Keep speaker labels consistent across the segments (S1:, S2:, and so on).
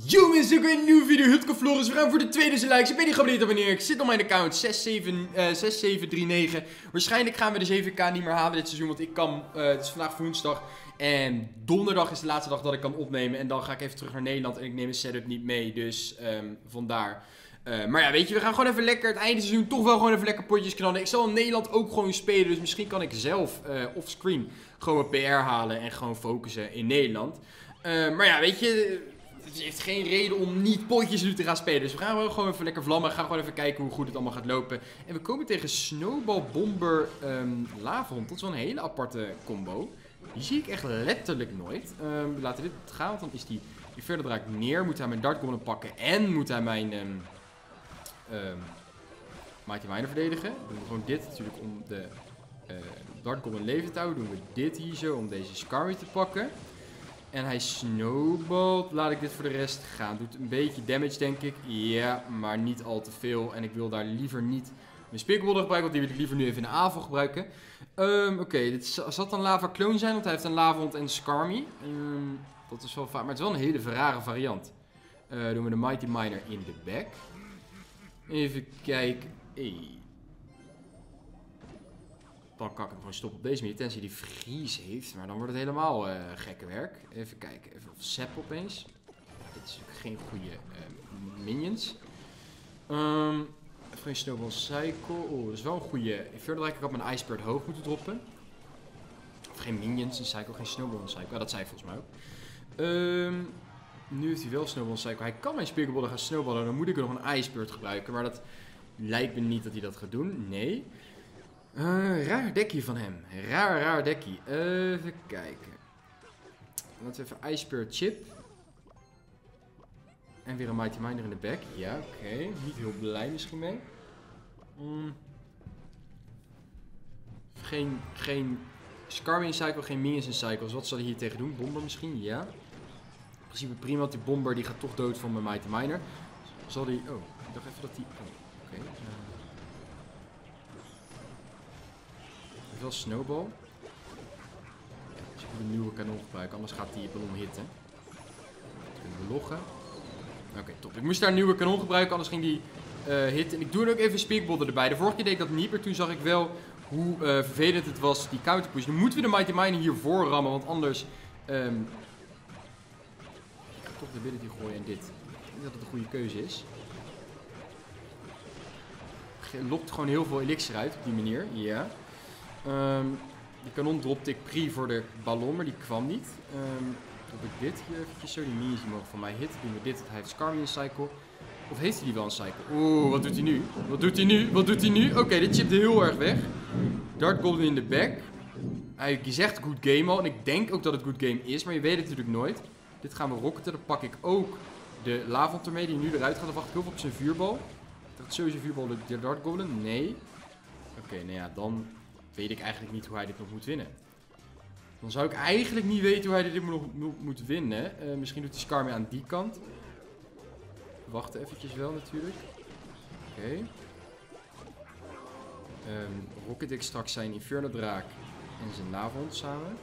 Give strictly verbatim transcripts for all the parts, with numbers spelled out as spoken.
S1: Yo mensen, ik weer een nieuwe video, Hutke Floris. We gaan voor de tweede likes. Ik ben niet geabonneerd wanneer ik zit op mijn account zes zeven drie negen. Waarschijnlijk gaan we de zeven k niet meer halen dit seizoen, want ik kan, uh, het is vandaag woensdag. En donderdag is de laatste dag dat ik kan opnemen. En dan ga ik even terug naar Nederland en ik neem mijn setup niet mee, dus um, vandaar. Uh, maar ja, weet je, we gaan gewoon even lekker het einde seizoen toch wel gewoon even lekker potjes knallen. Ik zal in Nederland ook gewoon spelen, dus misschien kan ik zelf uh, offscreen gewoon mijn P R halen en gewoon focussen in Nederland. Uh, maar ja, weet je, het heeft geen reden om niet potjes nu te gaan spelen. Dus we gaan wel gewoon even lekker vlammen, gaan gewoon even kijken hoe goed het allemaal gaat lopen. En we komen tegen Snowball Bomber um, Lavahond. Dat is wel een hele aparte combo. Die zie ik echt letterlijk nooit. Um, we laten dit gaan, want dan is die, die verder draak neer. Moet hij mijn Dart Goblin pakken en moet hij mijn um, um, Mighty Miner verdedigen. Dan doen we gewoon dit natuurlijk om de uh, Dart Goblin leven te houden. Doen we dit hier zo om deze Skarmy te pakken. En hij snowballt. Laat ik dit voor de rest gaan. Doet een beetje damage denk ik. Ja, maar niet al te veel. En ik wil daar liever niet mijn Speakerbolder gebruiken. Want die wil ik liever nu even in de aanval gebruiken. Um, Oké, okay, dit zal dat een lava clone zijn. Want hij heeft een Lavahond en Skarmy. Um, dat is wel vaak. Maar het is wel een hele rare variant. Uh, doen we de Mighty Miner in de back. Even kijken. Hey. Dan kan ik hem gewoon stoppen op deze manier. Tenzij die vries heeft. Maar dan wordt het helemaal uh, gekke werk. Even kijken. Even of Sap opeens. Dit is natuurlijk geen goede uh, minions. Um, even geen Snowball Cycle. Oeh, dat is wel een goede. Verder ik had mijn Ice Bird hoog moeten droppen. Of geen minions in Cycle. Geen Snowball in Cycle. Ja, dat zei hij volgens mij ook. Um, nu heeft hij wel Snowball Cycle. Hij kan mijn Speakerbolder gaan snowballen. Dan moet ik nog een Ice Bird gebruiken. Maar dat lijkt me niet dat hij dat gaat doen. Nee. Uh, raar dekje van hem. Raar, raar dekje. Uh, even kijken. Laten we even Ice Bird Chip. En weer een Mighty Miner in de back. Ja, oké. Okay. Niet heel blij misschien mee. Mm. Geen, geen Skarmy in cycle, geen minions in cycles. Wat zal hij hier tegen doen? Bomber misschien? Ja. In principe prima, want die bomber die gaat toch dood van mijn Mighty Miner. Zal die... Oh, ik dacht even dat die... Oh, oké. Okay. Uh. Wel Snowball. Ja, dus ik moet een nieuwe kanon gebruiken, anders gaat die ballon hitten. Dat kunnen we loggen. Oké, okay, top. Ik moest daar een nieuwe kanon gebruiken, anders ging die uh, hitten. En ik doe er ook even een Speakerbolder erbij. De vorige keer deed ik dat niet, maar toen zag ik wel hoe uh, vervelend het was, die counterpush. Nu moeten we de Mighty Miner hiervoor rammen, want anders... Um, ik ga toch de ability gooien en dit. Ik denk dat het een goede keuze is. Lokt gewoon heel veel elixir uit op die manier, ja. Um, die kanon dropte ik pre voor de ballon, maar die kwam niet. Um, drop ik dit hier eventjes zo. Die minions die mogen van mij hitten. Doen we dit. Hij heeft Skarmy in cycle. Of heeft hij die wel een cycle? Oeh, wat doet hij nu? Wat doet hij nu? Wat doet hij nu? Oké, okay, dit chipte heel erg weg. Dart Goblin in de back. Hij zegt good game al. En ik denk ook dat het good game is, maar je weet het natuurlijk nooit. Dit gaan we rocketen. Dan pak ik ook de Lavahond ermee, die nu eruit gaat. Dan wacht ik heel veel op zijn vuurbal. Ik dacht sowieso vuurbal de Dart Goblin. Nee. Oké, okay, nou ja, dan... weet ik eigenlijk niet hoe hij dit nog moet winnen. Dan zou ik eigenlijk niet weten hoe hij dit nog moet winnen. Uh, misschien doet hij Skarmy aan die kant. Wachten eventjes wel natuurlijk. Oké. Okay. Um, Rocket ik straks zijn Inferno Draak en zijn Lavahond samen.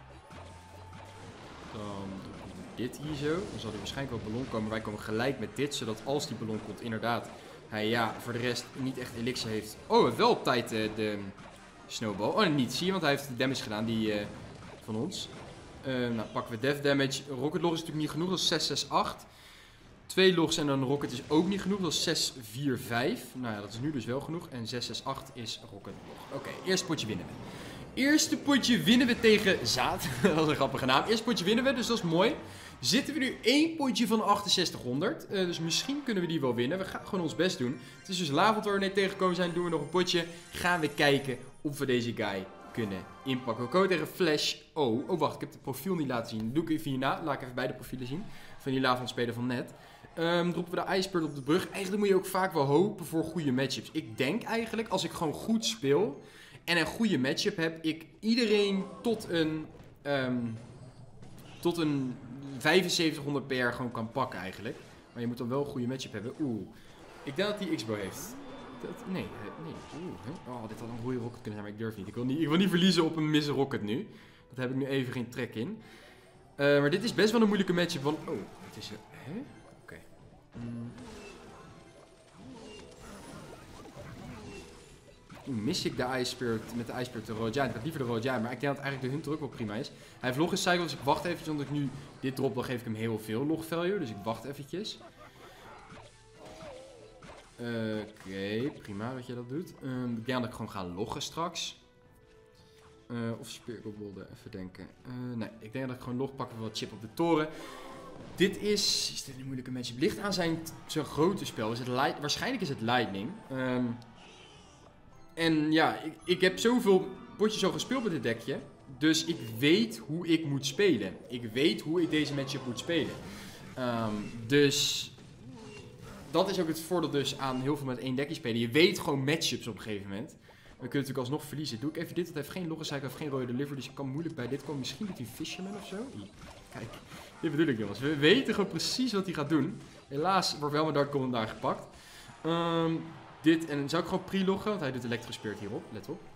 S1: Dan doen we dit hier zo. Dan zal hij waarschijnlijk wel ballon komen. Wij komen gelijk met dit, zodat als die ballon komt inderdaad hij ja voor de rest niet echt elixir heeft. Oh, wel op tijd uh, de... Snowball. Oh, niet zie je, want hij heeft de damage gedaan, die uh, van ons. Uh, nou, pakken we death damage. Rocket log is natuurlijk niet genoeg, dat is zes zes acht. Twee logs en een rocket is ook niet genoeg, dat is zes vier vijf. Nou ja, dat is nu dus wel genoeg. En zes zes acht is rocket log. Oké, okay, eerste potje winnen we. Eerste potje winnen we tegen Zaad. Dat is een grappige naam. Eerste potje winnen we, dus dat is mooi. Zitten we nu één potje van achtenzestig-honderd. Uh, dus misschien kunnen we die wel winnen. We gaan gewoon ons best doen. Het is dus Lavahond waar we net tegengekomen zijn. Doen we nog een potje. Gaan we kijken of we deze guy kunnen inpakken. We komen tegen Flash. Oh, oh wacht. Ik heb het profiel niet laten zien. Dat doe ik even hierna. Laat ik even beide profielen zien. Van die Lavahond speler van net. Um, droppen we de Ice Bird op de brug. Eigenlijk moet je ook vaak wel hopen voor goede matchups. Ik denk eigenlijk als ik gewoon goed speel en een goede matchup heb, ik iedereen tot een... Um, tot een vijfenzeventighonderd P R gewoon kan pakken eigenlijk. Maar je moet dan wel een goede matchup hebben. Oeh. Ik denk dat hij X-Bow heeft. Dat, nee, nee. Oeh. Hè? Oh, dit had een goede rocket kunnen zijn, maar ik durf niet. Ik wil niet, ik wil niet verliezen op een miss rocket nu. Dat heb ik nu even geen trek in. Uh, maar dit is best wel een moeilijke matchup. Want, oh, het is... Hè? Mm. Oeh, mis ik de Ice Spirit met de Ice Spirit de Royal Giant. Ik had liever de Royal Giant, maar ik denk dat eigenlijk de Hunter ook wel prima is. Hij heeft log in cycle, dus ik wacht eventjes. Omdat ik nu dit drop, dan geef ik hem heel veel log value. Dus ik wacht eventjes. Oké, okay, prima dat je dat doet. Um, ik denk dat ik gewoon ga loggen straks. Uh, of Speargold, even denken. Uh, nee, ik denk dat ik gewoon log pakken wat chip op de toren. Dit is... Is dit een moeilijke matchup? Ligt aan zijn, zijn grote spel. Is het light, waarschijnlijk is het Lightning. Um, en ja, ik, ik heb zoveel potjes al gespeeld met dit dekje. Dus ik weet hoe ik moet spelen. Ik weet hoe ik deze matchup moet spelen. Um, dus... Dat is ook het voordeel dus aan heel veel met één dekje spelen. Je weet gewoon matchups op een gegeven moment. We kunnen natuurlijk alsnog verliezen. Doe ik even dit, want hij heeft geen logge cycle, heeft geen rode delivery. Dus ik kan moeilijk bij dit komen. Misschien doet hij Fisherman of zo. Kijk, dit bedoel ik jongens. We weten gewoon precies wat hij gaat doen. Helaas wordt wel mijn Dark Golem daar gepakt. Um, dit, en zou ik gewoon pre-loggen, want hij doet Electrospirit hierop. Let op.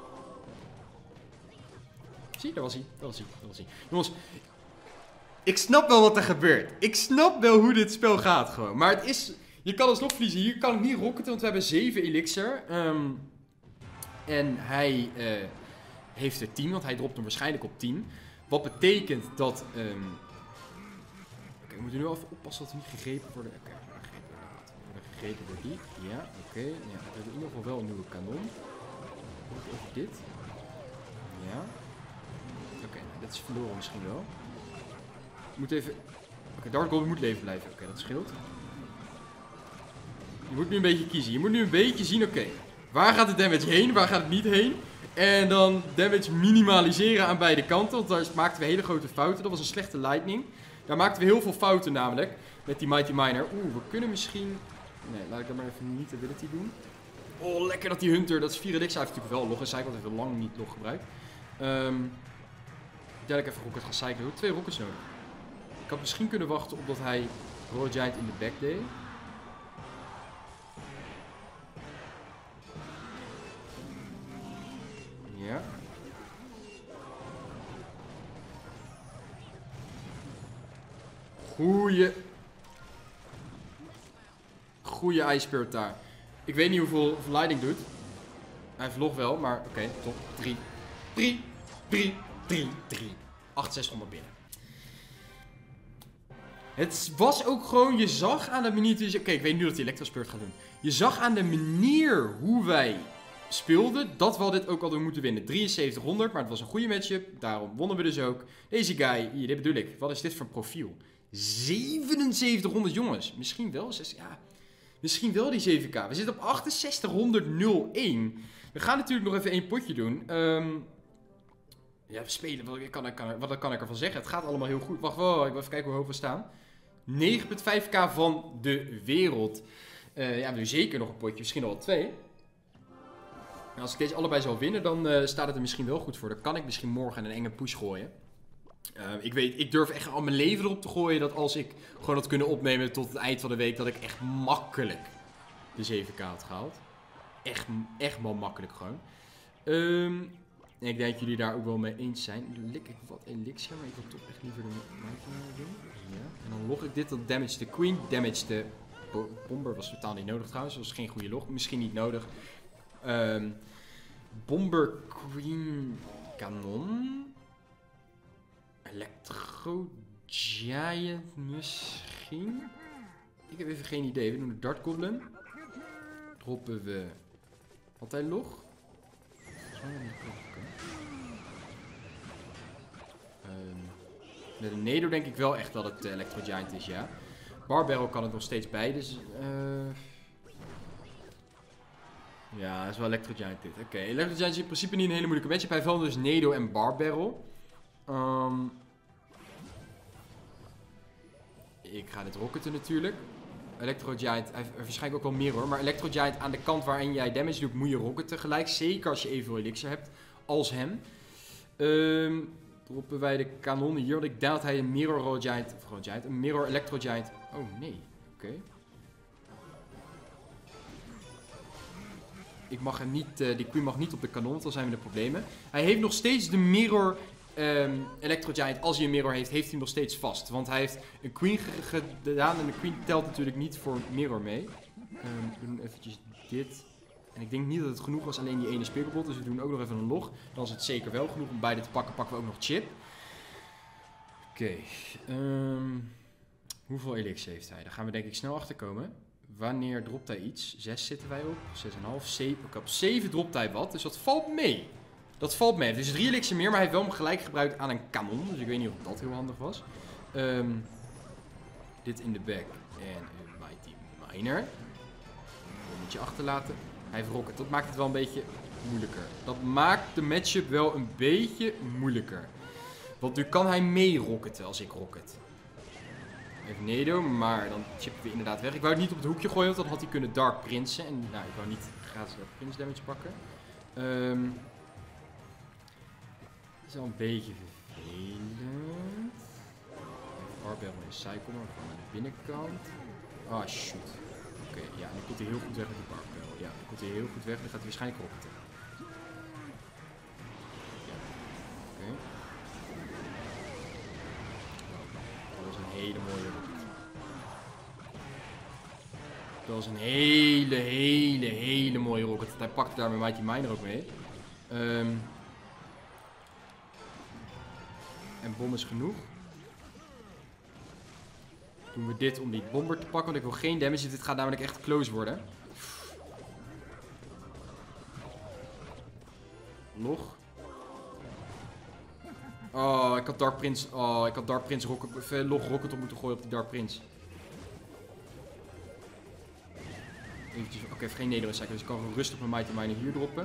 S1: Zie, daar was hij. Daar was hij. Daar was hij. Jongens, ik snap wel wat er gebeurt. Ik snap wel hoe dit spel gaat gewoon. Maar het is... Je kan alsnog verliezen. Hier kan ik niet rocketen, want we hebben zeven elixir. Um, en hij uh, heeft er tien, want hij dropt hem waarschijnlijk op tien. Wat betekent dat... Um... Oké, okay, we moeten nu even oppassen dat we niet gegrepen worden. Oké, okay, gegrepen worden. We worden gegrepen door die. Ja, oké. Okay. Ja, we hebben in ieder geval wel een nieuwe kanon. Over dit. Ja. Oké, okay, nou, dit is verloren misschien wel. Ik moet even... Oké, okay, Dark Golem moet leven blijven. Oké, okay, dat scheelt. Je moet nu een beetje kiezen. Je moet nu een beetje zien, oké, okay, waar gaat de damage heen, waar gaat het niet heen? En dan damage minimaliseren aan beide kanten, want daar maakten we hele grote fouten. Dat was een slechte lightning. Daar maakten we heel veel fouten namelijk, met die Mighty Miner. Oeh, we kunnen misschien... Nee, laat ik dan maar even niet ability doen. Oh, lekker dat die Hunter, dat is vier elixir. Hij heeft natuurlijk wel log gecycled, hij heeft al lang niet log gebruikt. Um, ik denk dat ik even rocket ga cyclen. Ik heb twee rockets nodig. Ik had misschien kunnen wachten op dat hij Royal Giant in de back deed. Ja. Goeie. Goeie Ice Spirit daar. Ik weet niet hoeveel, hoeveel Lightning doet. Hij vlog wel, maar oké, okay, top. drie. drie. drie. drie. drie. acht zeshonderd binnen. Het was ook gewoon, je zag aan de manier... Oké, okay, ik weet nu dat hij Electrospirit gaat doen. Je zag aan de manier hoe wij speelden, dat we dit ook hadden moeten winnen. drieënzeventig honderd, maar het was een goede matchup. Daarom wonnen we dus ook. Deze guy, hier, dit bedoel ik. Wat is dit voor een profiel? zevenenzeventighonderd jongens. Misschien wel, zes, ja, misschien wel die zeven k. We zitten op achtenzestighonderd nul één. We gaan natuurlijk nog even één potje doen. Um, ja, we spelen. Wat kan, kan, wat kan ik ervan zeggen? Het gaat allemaal heel goed. Wacht, wacht, ik wil even kijken hoe hoog we staan. negen komma vijf k van de wereld. Uh, ja, we doen zeker nog een potje. Misschien al wel twee. En als ik deze allebei zou winnen, dan uh, staat het er misschien wel goed voor. Dan kan ik misschien morgen een enge push gooien. Uh, ik weet, ik durf echt al mijn leven erop te gooien dat als ik gewoon had kunnen opnemen tot het eind van de week, dat ik echt makkelijk de zeven k had gehaald. Echt, echt wel makkelijk gewoon. Um, en ik denk dat jullie daar ook wel mee eens zijn. Lik ik wat elixir, maar ik wil toch echt liever de Mighty doen. Ja. En dan log ik dit, dat damage de queen, damage de bomber was totaal niet nodig trouwens. Dat was geen goede log, misschien niet nodig. Um, bomber queen kanon. Electro Giant misschien? Ik heb even geen idee. We doen de Dart Goblin. Droppen we... Had hij log? Um, met een Nado denk ik wel echt dat het uh, Electro Giant is, ja. Barbarrel kan het nog steeds bij, dus... Uh... Ja, dat is wel Electro Giant dit. Oké, okay. Electro Giant is in principe niet een hele moeilijke matchup. Hij valt dus Nado en Barbarrel. Um, ik ga dit rocketen natuurlijk. Electro Giant, hij heeft waarschijnlijk ook wel meer hoor. Maar Electro Giant aan de kant waarin jij damage doet, moet je rocketen gelijk. Zeker als je evenveel elixir hebt als hem. Um, droppen wij de kanonnen hier. Want ik denk dat hij een Mirror Royal Giant, of Royal Giant, een Mirror Electro Giant. Oh nee, oké. Okay. Ik mag hem niet, uh, die queen mag niet op de kanon, want dan zijn we de problemen. Hij heeft nog steeds de Mirror um, Electro Giant, als hij een mirror heeft, heeft hij hem nog steeds vast. Want hij heeft een queen gedaan en de queen telt natuurlijk niet voor mirror mee. Um, we doen eventjes dit. En ik denk niet dat het genoeg was, alleen die ene spikkelbot. Dus we doen ook nog even een log. Dan is het zeker wel genoeg om beide te pakken. Pakken we ook nog chip. Oké. Okay. Um, hoeveel elixir heeft hij? Daar gaan we denk ik snel achter komen. Wanneer dropt hij iets? zes zitten wij op. zes komma vijf. zeven. Ik heb zeven dropt hij wat. Dus dat valt mee. Dat valt mee. Dus drie elixir meer. Maar hij heeft wel hem gelijk gebruikt aan een kanon. Dus ik weet niet of dat heel handig was. Um, dit in de back. En een mighty miner. Een bommetje achterlaten. Hij heeft rocket. Dat maakt het wel een beetje moeilijker. Dat maakt de matchup wel een beetje moeilijker. Want nu kan hij mee rocketen als ik rocket. Even Nedo, maar dan chippen we inderdaad weg. Ik wou het niet op het hoekje gooien, want dan had hij kunnen Dark Prinsen. En nou, ik wou niet gratis Dark Prince damage pakken. Um, dat is wel een beetje vervelend. Barbell en Cycle, maar gewoon aan de binnenkant. Ah, shoot. Oké, okay, ja, nu komt hij heel goed weg met die Barbell. Ja, nu komt hij heel goed weg en dan gaat hij waarschijnlijk rocketen. Ja, oké. Okay. Dat was een hele mooie rocket. Dat was een hele, hele, hele mooie rocket. Hij pakte daar met Mighty Miner ook mee. Um, en bom is genoeg. Doen we dit om die bomber te pakken, want ik wil geen damage. Dit gaat namelijk echt close worden. Log. Oh, ik had Dark Prince. Oh, ik had Dark Prince rocket, uh, log rocket op moeten gooien op die Dark Prince. Eventjes, oké, okay, even geen nederig cycle, dus ik kan gewoon rustig mijn Mighty Miner hier droppen.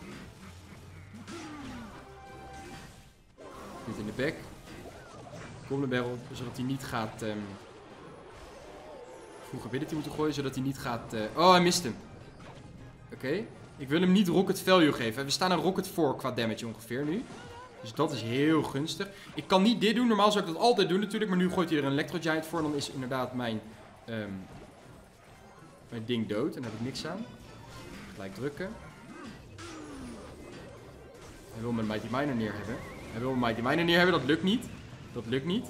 S1: Dit in de back. Golden Barrel, zodat hij niet gaat... Um, vroeger ability moeten gooien, zodat hij niet gaat... Uh, oh, hij mist hem. Oké. Okay. Ik wil hem niet rocket value geven. We staan een rocket voor qua damage ongeveer nu. Dus dat is heel gunstig. Ik kan niet dit doen. Normaal zou ik dat altijd doen natuurlijk. Maar nu gooit hij er een Electro Giant voor. En dan is inderdaad mijn... Um, mijn ding dood. En daar heb ik niks aan. Gelijk drukken. Hij wil mijn Mighty Miner neer hebben. Hij wil mijn Mighty Miner neer hebben. Dat lukt niet. Dat lukt niet.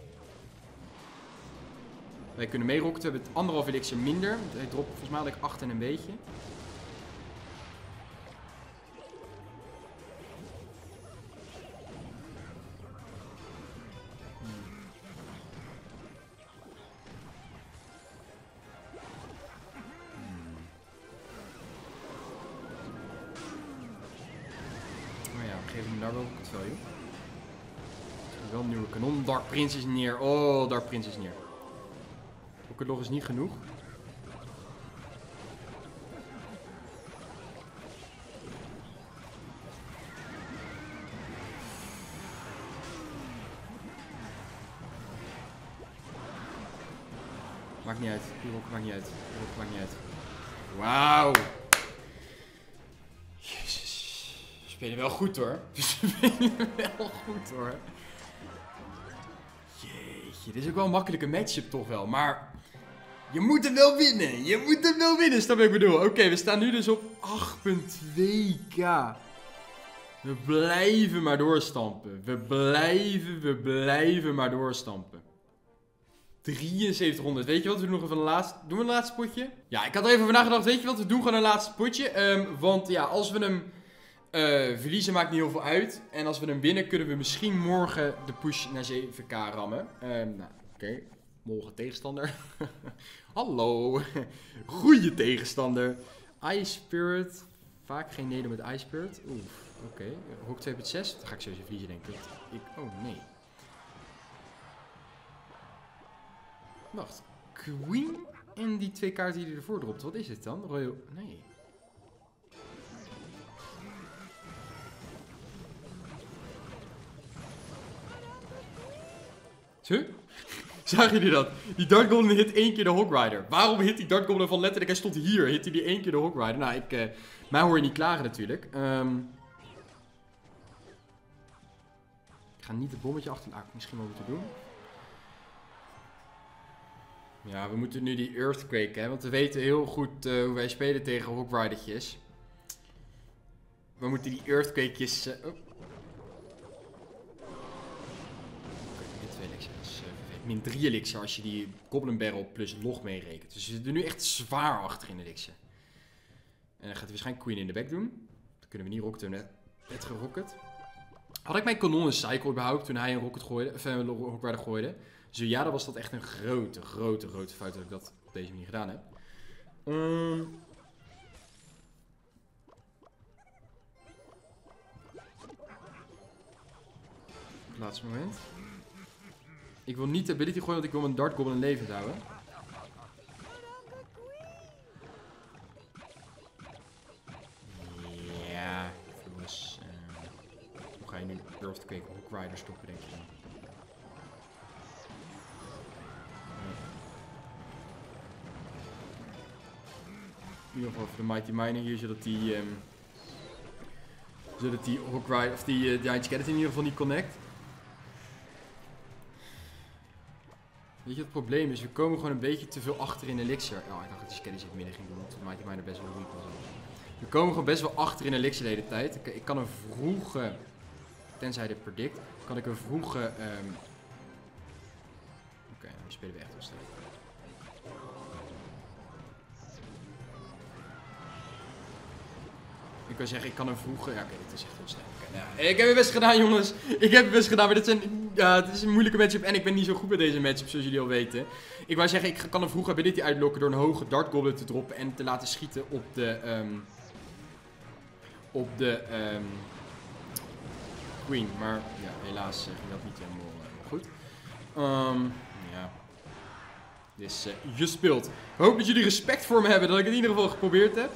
S1: Wij kunnen meerocken. We hebben het anderhalf elixir minder. Want hij dropt volgens mij had ik acht en een beetje. Wel een nieuwe kanon. Dark Prince is neer. Oh, Dark Prince is neer. Rocket log is niet genoeg. Maakt niet uit. Die rocket maakt niet uit. Die rocket maakt niet uit. Wauw. Jezus. We spelen wel goed hoor. We spelen wel goed hoor. Jeetje, dit is ook wel een makkelijke matchup toch wel. Maar je moet hem wel winnen. Je moet hem wel winnen, snap ik bedoel. Oké, okay, we staan nu dus op acht komma twee k. We blijven maar doorstampen. We blijven, we blijven maar doorstampen. drieënzeventighonderd. Weet je wat? We doen nog even een laatste. Doen we een laatste potje? Ja, ik had er even over nagedacht. Weet je wat? We doen gewoon een laatste potje. Um, want ja, als we hem uh, verliezen, maakt niet heel veel uit. En als we hem winnen, kunnen we misschien morgen de push naar zeven k rammen. Um, nou, oké. Okay. Morgen tegenstander. Hallo. Goeie tegenstander. Ice Spirit. Vaak geen neder met Ice Spirit. Oef. Oké. Okay. Hoek twee punt zes. Dan ga ik sowieso verliezen, denk ik. ik. Oh, nee. Wacht, Queen en die twee kaarten die ervoor dropt. Wat is dit dan? Royal... Nee. Huh? Zagen jullie dat? Die Dart Goblin hit één keer de Hog Rider. Waarom hit die Dart Goblin van letterlijk? Hij stond hier. Hit hij die één keer de Hog Rider? Nou, ik... Uh, mij hoor je niet klagen natuurlijk. Um, ik ga niet het bommetje achter... Ah, misschien wel moeten doen. Ja, we moeten nu die Earthquake, hè, want we weten heel goed uh, hoe wij spelen tegen Hog Ridertjes. We moeten die Earthquakejes... Uh, oh. min drie elixir als je die Goblin Barrel plus log meerekent. Dus we zitten nu echt zwaar achter in elixir. En dan gaat hij waarschijnlijk Queen in de back doen. Dan kunnen we niet rocketen, net, net gerocket. Had ik mijn kanonnen cycle überhaupt toen hij een rocket gooide, of een rockrider gooide? Zo ja, dan was dat echt een grote, grote, grote fout dat ik dat op deze manier gedaan heb. Um... Laatste moment. Ik wil niet de ability gooien, want ik wil mijn Dart Goblin levend houden. Ja, jongens. Uh, hoe ga je nu Earthquake Hook Rider stoppen, denk je? In ieder geval voor de Mighty Miner hier, zodat die... Um, zodat die Hook Rider, of die uh, Giant Skeleton in ieder geval niet connect. Weet je wat het probleem is? We komen gewoon een beetje te veel achter in elixir. Oh, ik dacht dat die Skellies in het midden ging doen, want Mighty Miner best wel weak was. We komen gewoon best wel achter in elixir de hele tijd. Ik, ik kan een vroege, tenzij dit predict, kan ik een vroege... Um... Oké, okay, nu spelen we echt wel sterk. Ik wil zeggen, ik kan een vroege... Ja, oké, okay, dit is echt heel sterk. Okay, nou ja. Ik heb het best gedaan, jongens. Ik heb het best gedaan, maar dit, zijn, ja, dit is een moeilijke matchup. En ik ben niet zo goed bij deze matchup, zoals jullie al weten. Ik wou zeggen, ik kan een vroege ability uitlokken door een hoge Dart Goblin te droppen en te laten schieten op de... Um, op de... Um, Queen. Maar ja, helaas uh, ging dat niet helemaal uh, goed. Um, ja. Dus uh, je speelt. Ik hoop dat jullie respect voor me hebben, dat ik het in ieder geval geprobeerd heb.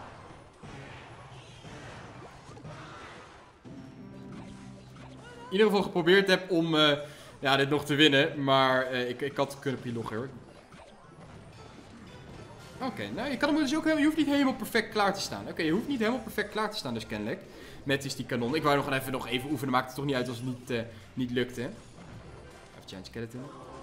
S1: In ieder geval geprobeerd heb om uh, ja, dit nog te winnen. Maar uh, ik, ik had kunnen preloggen hoor. Oké, okay, nou je kan hem dus ook heel, je hoeft niet helemaal perfect klaar te staan. Oké, okay, je hoeft niet helemaal perfect klaar te staan dus kennelijk. Met is die kanon. Ik wou nog even, nog even oefenen, maakt het toch niet uit als het niet, uh, niet lukte. Even Giant Skeleton.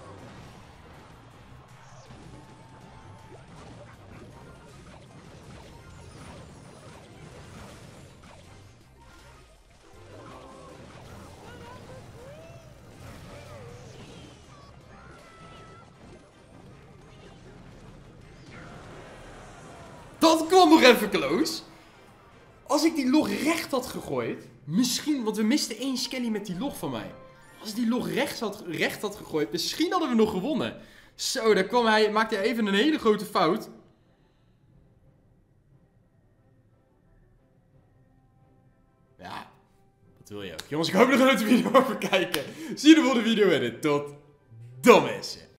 S1: Dat kwam nog even close. Als ik die log recht had gegooid. Misschien, want we misten één skelly met die log van mij. Als ik die log recht had, recht had gegooid. Misschien hadden we nog gewonnen. Zo, daar kwam hij, maakte hij even een hele grote fout. Ja, dat wil je ook. Jongens, ik hoop dat jullie de video over kijken. Zie je de volgende video en tot dan mensen.